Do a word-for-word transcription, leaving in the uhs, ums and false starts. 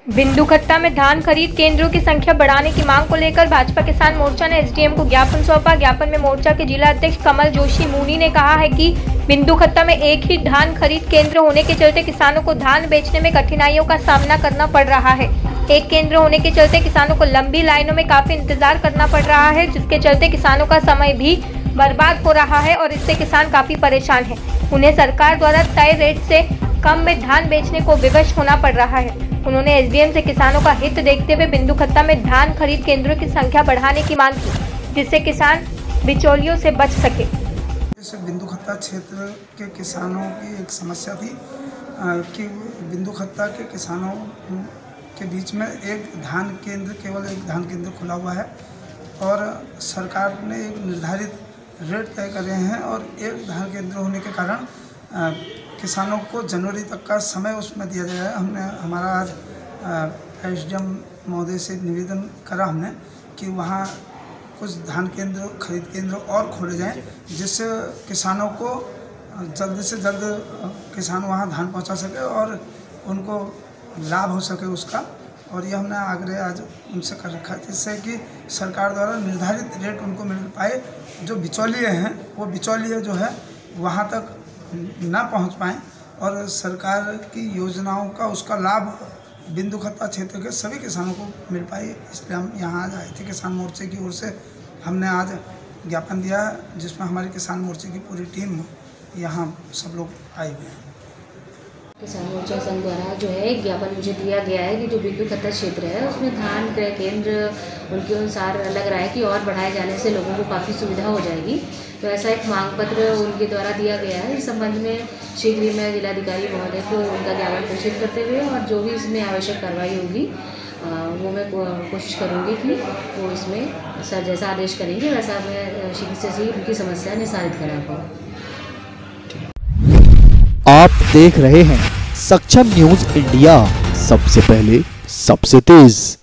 बिंदुखत्ता में धान खरीद केंद्रों की संख्या बढ़ाने की मांग को लेकर भाजपा किसान मोर्चा ने एसडीएम को ज्ञापन सौंपा। ज्ञापन में मोर्चा के जिला अध्यक्ष कमल जोशी मुनी ने कहा है कि बिंदुखत्ता में एक ही धान खरीद केंद्र होने के चलते किसानों को धान बेचने में कठिनाइयों का सामना करना पड़ रहा है। एक केंद्र होने के चलते किसानों को लंबी लाइनों में काफी इंतजार करना पड़ रहा है, जिसके चलते किसानों का समय भी बर्बाद हो रहा है और इससे किसान काफी परेशान है। उन्हें सरकार द्वारा तय रेट से कम में धान बेचने को विवश होना पड़ रहा है। उन्होंने एसडीएम से किसानों का हित देखते हुए बिंदुखत्ता में धान खरीद केंद्रों की संख्या बढ़ाने की मांग की, जिससे किसान बिचौलियों से बच सके। बिंदुखत्ता क्षेत्र के किसानों की एक समस्या थी कि बिंदुखत्ता के किसानों के बीच में एक धान केंद्र केवल एक धान केंद्र खुला हुआ है और सरकार ने एक निर्धारित रेट तय करे हैं और एक धान केंद्र होने के कारण किसानों को जनवरी तक का समय उसमें दिया गया है। हमने हमारा आज एसडीएम महोदय से निवेदन करा हमने कि वहाँ कुछ धान केंद्र खरीद केंद्र और खोले जाएं, जिससे किसानों को जल्द से जल्द किसान वहाँ धान पहुँचा सके और उनको लाभ हो सके उसका। और ये हमने आग्रह आज उनसे कर रखा है, जिससे कि सरकार द्वारा निर्धारित रेट उनको मिल पाए। जो बिचौलिए हैं वो बिचौलिए जो है वहाँ तक ना पहुँच पाएँ और सरकार की योजनाओं का उसका लाभ बिंदुखत्ता क्षेत्र के सभी किसानों को मिल पाए। इसलिए हम यहाँ आज आए थे। किसान मोर्चे की ओर से हमने आज ज्ञापन दिया, जिसमें हमारी किसान मोर्चे की पूरी टीम यहाँ सब लोग आए हुए हैं। किसान मोर्चा संघ द्वारा जो है एक ज्ञापन मुझे दिया गया है कि जो बिंदुखत्ता क्षेत्र है उसमें धान क्रय केंद्र उनके अनुसार लग रहा है कि और बढ़ाए जाने से लोगों को काफ़ी सुविधा हो जाएगी। तो ऐसा एक मांग पत्र उनके द्वारा दिया गया है। इस संबंध में शीघ्र ही मैं जिलाधिकारी महोदय को उनका ज्ञापन प्रेषित करते हुए और जो भी इसमें आवश्यक कार्रवाई होगी वो मैं कोशिश करूँगी कि वो इसमें सर जैसा आदेश करेंगे वैसा मैं शीघ्र से शीघ्र उनकी समस्या निस्तारित करा पाऊँ। आप देख रहे हैं सक्षम न्यूज इंडिया, सबसे पहले सबसे तेज।